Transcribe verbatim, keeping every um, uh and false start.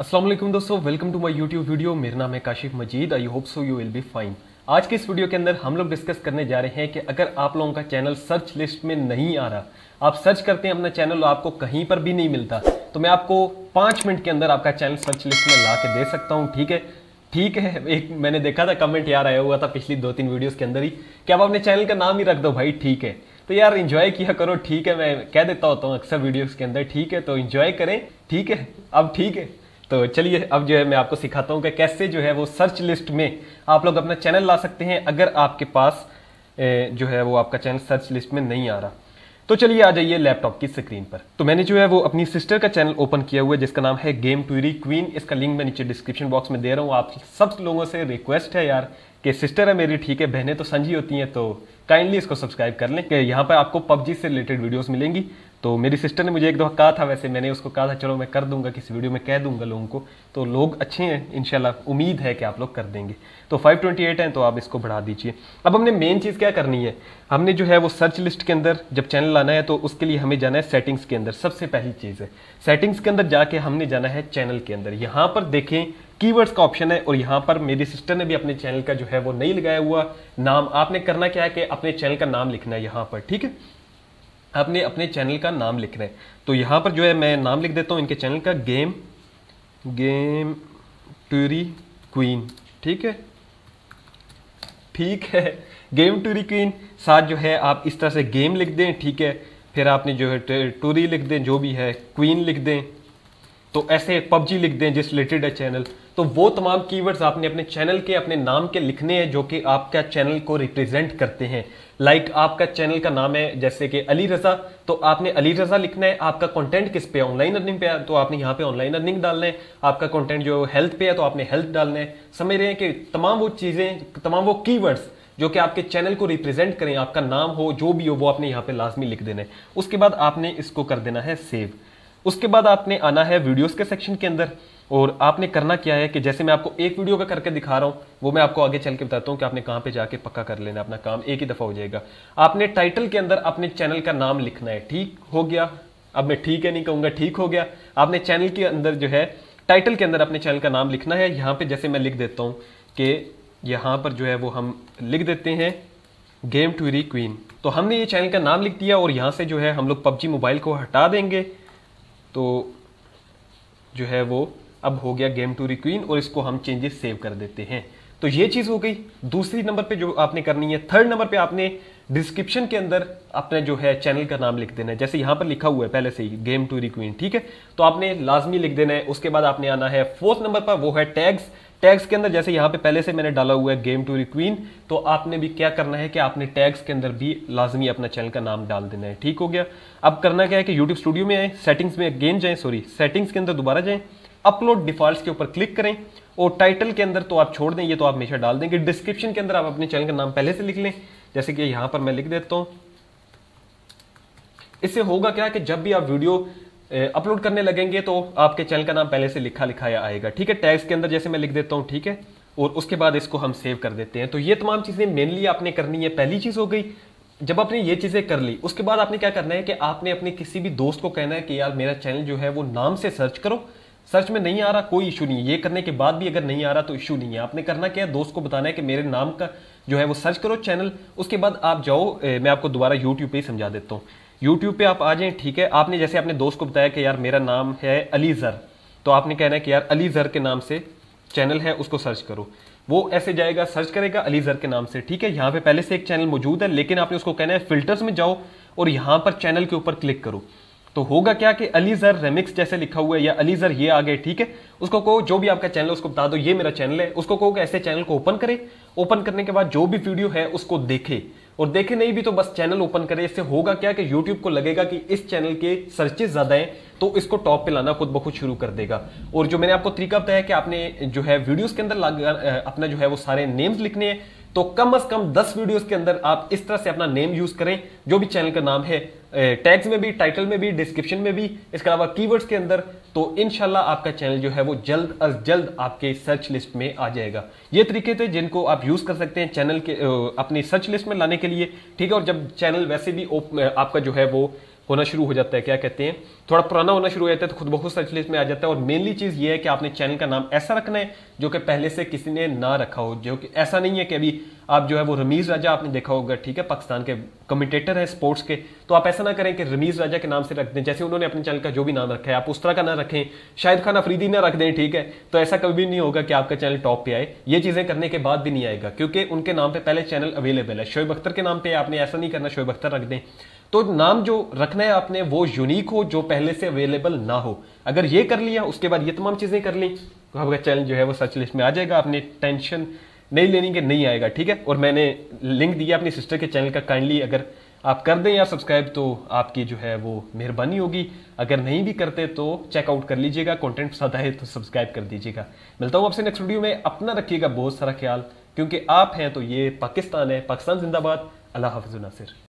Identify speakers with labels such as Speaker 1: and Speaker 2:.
Speaker 1: अस्सलाम वालेकुम दोस्तों, welcome to my YouTube video. मेरा नाम है Kashif Majid. I hope so you will be fine. आज के इस वीडियो के अंदर हम लोग डिस्कस करने जा रहे हैं कि अगर आप लोगों का चैनल सर्च लिस्ट में नहीं आ रहा, आप सर्च करते हैं अपना चैनल और आपको कहीं पर भी नहीं मिलता, तो मैं आपको पांच मिनट के अंदर आपका चैनल सर्च लिस्ट में ला के दे सकता हूँ। ठीक है ठीक है एक मैंने देखा था कमेंट यार आया हुआ था पिछली दो तीन वीडियोस के अंदर ही कि आप अपने चैनल का नाम ही रख दो भाई। ठीक है, तो यार एंजॉय किया करो। ठीक है, मैं कह देता होता हूँ अक्सर वीडियोस के अंदर। ठीक है, तो एंजॉय करें। ठीक है, अब ठीक है, तो चलिए अब जो है मैं आपको सिखाता हूँ कि कैसे जो है वो सर्च लिस्ट में आप लोग अपना चैनल ला सकते हैं अगर आपके पास जो है वो आपका चैनल सर्च लिस्ट में नहीं आ रहा। तो चलिए आ जाइए लैपटॉप की स्क्रीन पर। तो मैंने जो है वो अपनी सिस्टर का चैनल ओपन किया हुआ है जिसका नाम है गेम ट्यूरी क्वीन। इसका लिंक मैं नीचे डिस्क्रिप्शन बॉक्स में दे रहा हूँ। आप सब लोगों से रिक्वेस्ट है यार कि सिस्टर है मेरी, ठीक है, बहनें तो संजी होती हैं, तो काइंडली इसको सब्सक्राइब कर लें कि यहाँ पर आपको पबजी से रिलेटेड वीडियोस मिलेंगी। तो मेरी सिस्टर ने मुझे एक दफा कहा था, वैसे मैंने उसको कहा था चलो मैं कर दूंगा, किसी वीडियो में कह दूंगा लोगों को, तो लोग अच्छे हैं इंशाल्लाह, उम्मीद है कि आप लोग कर देंगे। तो फाइव ट्वेंटी एट है तो आप इसको बढ़ा दीजिए। अब हमने मेन चीज़ क्या करनी है, हमने जो है वो सर्च लिस्ट के अंदर जब चैनल लाना है तो उसके लिए हमें जाना है सेटिंग्स के अंदर। सबसे पहली चीज़ है सेटिंग्स के अंदर जाके हमने जाना है चैनल के अंदर। यहाँ पर देखें कीवर्ड्स का ऑप्शन है और यहाँ पर मेरी सिस्टर ने भी अपने चैनल का जो है वो नहीं लगाया हुआ नाम। आपने करना क्या है कि अपने चैनल का नाम लिखना है यहाँ पर। ठीक है, आपने अपने चैनल का नाम लिखना है। तो यहाँ पर जो है मैं नाम लिख देता हूँ इनके चैनल का, गेम गेम ट्यूरी क्वीन। ठीक है ठीक है गेम ट्यूरी क्वीन। साथ जो है आप इस तरह से गेम लिख दें। ठीक है, फिर आपने जो है टूरी लिख दें, जो भी है क्वीन लिख दें, तो ऐसे पबजी लिख दें जिस रिलेटेड है चैनल। तो वो तमाम कीवर्ड्स आपने अपने चैनल के अपने नाम के लिखने हैं जो कि आपका चैनल को रिप्रेजेंट करते हैं। लाइक like आपका चैनल का नाम है जैसे कि अली रजा, तो आपने अली रजा लिखना है। आपका कंटेंट किस पे, ऑनलाइन अर्निंग पे है, तो आपने यहाँ पे ऑनलाइन अर्निंग डालना है। आपका कंटेंट जो हेल्थ पे है तो आपने हेल्थ डालना है। समझ रहे हैं कि तमाम वो चीजें, तमाम वो कीवर्ड्स जो कि आपके चैनल को रिप्रेजेंट करें, आपका नाम हो जो भी हो, वो आपने यहाँ पे लाजमी लिख देना है। उसके बाद आपने इसको कर देना है सेव। उसके बाद आपने आना है वीडियोस के सेक्शन के अंदर और आपने करना क्या है कि जैसे मैं आपको एक वीडियो का करके दिखा रहा हूं, वो मैं आपको आगे चल के बताता हूं कि आपने कहां पे जाके पक्का कर लेना, अपना काम एक ही दफा हो जाएगा। आपने टाइटल के अंदर अपने चैनल का नाम लिखना है। ठीक हो गया, अब मैं ठीक है नहीं कहूंगा, ठीक हो गया। आपने चैनल के अंदर जो है टाइटल के अंदर अपने चैनल का नाम लिखना है। यहां पर जैसे मैं लिख देता हूं कि यहां पर जो है वो हम लिख देते हैं गेम ट्यूरी क्वीन। तो हमने ये चैनल का नाम लिख दिया और यहां से जो है हम लोग पबजी मोबाइल को हटा देंगे, तो जो है वो अब हो गया गेम ट्यूरी क्वीन और इसको हम चेंजेस सेव कर देते हैं। तो ये चीज हो गई। दूसरी नंबर पे जो आपने करनी है, थर्ड नंबर पे आपने डिस्क्रिप्शन के अंदर अपने जो है चैनल का नाम लिख देना है। जैसे यहां पर लिखा हुआ है पहले से ही गेम ट्यूरी क्वीन। ठीक है, तो आपने लाजमी लिख देना है। उसके बाद आपने आना है फोर्थ नंबर पर, वो है टैग्स। टैग्स के अंदर जैसे यहाँ पे पहले से मैंने डाला हुआ है गेम ट्यूरी क्वीन, तो आपने भी क्या करना है कि आपने टैग्स के अंदर भी लाजमी अपना चैनल का नाम डाल देना है। ठीक हो गया। अब करना क्या है कि यूट्यूब स्टूडियो में आए, सेटिंग्स में अगेन जाएं, सॉरी सेटिंग्स के अंदर दोबारा जाएं, अपलोड डिफॉल्ट्स के ऊपर क्लिक करें और टाइटल के अंदर तो आप छोड़ दें, ये तो आप हमेशा डाल देंगे। डिस्क्रिप्शन के अंदर आप अपने चैनल का नाम पहले से लिख लें, जैसे कि यहां पर मैं लिख देता हूं। इससे होगा क्या कि जब भी आप वीडियो अपलोड करने लगेंगे तो आपके चैनल का नाम पहले से लिखा लिखाया आएगा। ठीक है, टैग्स के अंदर जैसे मैं लिख देता हूं। ठीक है, और उसके बाद इसको हम सेव कर देते हैं। तो ये तमाम चीजें मेनली आपने करनी है। पहली चीज हो गई। जब आपने ये चीजें कर ली, उसके बाद आपने क्या करना है कि आपने अपने किसी भी दोस्त को कहना है कि यार मेरा चैनल जो है वो नाम से सर्च करो। सर्च में नहीं आ रहा, कोई इशू नहीं है। ये करने के बाद भी अगर नहीं आ रहा तो इशू नहीं है। आपने करना क्या है, दोस्त को बताना है कि मेरे नाम का जो है वो सर्च करो चैनल। उसके बाद आप जाओ, मैं आपको दोबारा यूट्यूब पे ही समझा देता हूँ। यूट्यूब पे आप आ जाएं। ठीक है, आपने जैसे अपने दोस्त को बताया कि यार मेरा नाम है अली जर, तो आपने कहना है कि यार अली जर के नाम से चैनल है, उसको सर्च करो। वो ऐसे जाएगा, सर्च करेगा अली जर के नाम से। ठीक है, यहाँ पे पहले से एक चैनल मौजूद है, लेकिन आपने उसको कहना है फिल्टर्स में जाओ और यहां पर चैनल के ऊपर क्लिक करो। तो होगा क्या कि अली जर रेमिक्स जैसे लिखा हुआ है या अली जर ये आ गए। ठीक है, उसको कहो जो भी आपका चैनल है उसको बता दो ये मेरा चैनल है। उसको कहो कि ऐसे चैनल को ओपन करे। ओपन करने के बाद जो भी वीडियो है उसको देखे, और देखे नहीं भी तो बस चैनल ओपन करे। इससे होगा क्या कि यूट्यूब को लगेगा कि इस चैनल के सर्चेस ज्यादा हैं, तो इसको टॉप पे लाना खुद ब खुद शुरू कर देगा। और जो मैंने आपको तरीका बताया कि आपने जो है वीडियोस के अंदर अपना जो है वो सारे नेम्स लिखने हैं, तो कम से कम दस वीडियोस के अंदर आप इस तरह से अपना नेम यूज करें जो भी चैनल का नाम है, टैग्स में भी, टाइटल में भी, डिस्क्रिप्शन में भी, इसके अलावा कीवर्ड्स के अंदर। तो इंशाल्लाह आपका चैनल जो है वो जल्द अज जल्द आपके सर्च लिस्ट में आ जाएगा। ये तरीके थे जिनको आप यूज कर सकते हैं चैनल के अपनी सर्च लिस्ट में लाने के लिए। ठीक है, और जब चैनल वैसे भी आपका जो है वो होना शुरू हो जाता है, क्या कहते हैं, थोड़ा पुराना होना शुरू हो जाता है, तो खुद ब खुद सर्च लिस्ट में आ जाता है। और मेनली चीज ये है कि आपने चैनल का नाम ऐसा रखना है जो कि पहले से किसी ने ना रखा हो, जो कि ऐसा नहीं है कि अभी आप जो है वो रमीज राजा आपने देखा होगा, ठीक है, पाकिस्तान के कमेंटेटर है स्पोर्ट्स के, तो आप ऐसा ना करें कि रमीज राजा के नाम से रख दें, जैसे उन्होंने अपने चैनल का जो भी नाम रखा है आप उस तरह का ना रखें, शाहिद खान अफरीदी ना रख दें, ठीक है, तो ऐसा कभी भी नहीं होगा कि आपका चैनल टॉप पे आए। ये चीजें करने के बाद भी नहीं आएगा, क्योंकि उनके नाम पे पहले चैनल अवेलेबल है। शोएब अख्तर के नाम पे आपने ऐसा नहीं करना शोएब अख्तर रख दें। तो नाम जो रखना है आपने वो यूनिक हो, जो पहले से अवेलेबल ना हो। अगर ये कर लिया, उसके बाद ये तमाम चीजें कर ली, तो आपका चैनल जो है वो सर्च लिस्ट में आ जाएगा। आपने टेंशन नहीं लेनी कि नहीं आएगा, ठीक है। और मैंने लिंक दिया अपनी सिस्टर के चैनल का, काइंडली अगर आप कर दें यार सब्सक्राइब तो आपकी जो है वो मेहरबानी होगी। अगर नहीं भी करते तो चेकआउट कर लीजिएगा, कंटेंट पसंद आए तो सब्सक्राइब कर दीजिएगा। मिलता हूं आपसे नेक्स्ट वीडियो में। अपना रखिएगा बहुत सारा ख्याल, क्योंकि आप हैं तो ये पाकिस्तान है। पाकिस्तान जिंदाबाद। अल्लाह हाफिज़ नासिर।